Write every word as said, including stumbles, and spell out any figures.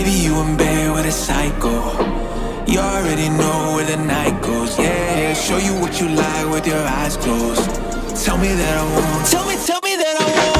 Baby, you in bed with a psycho. You already know where the night goes. Yeah, show you what you like with your eyes closed. Tell me that I won't. Tell me, tell me that I won't.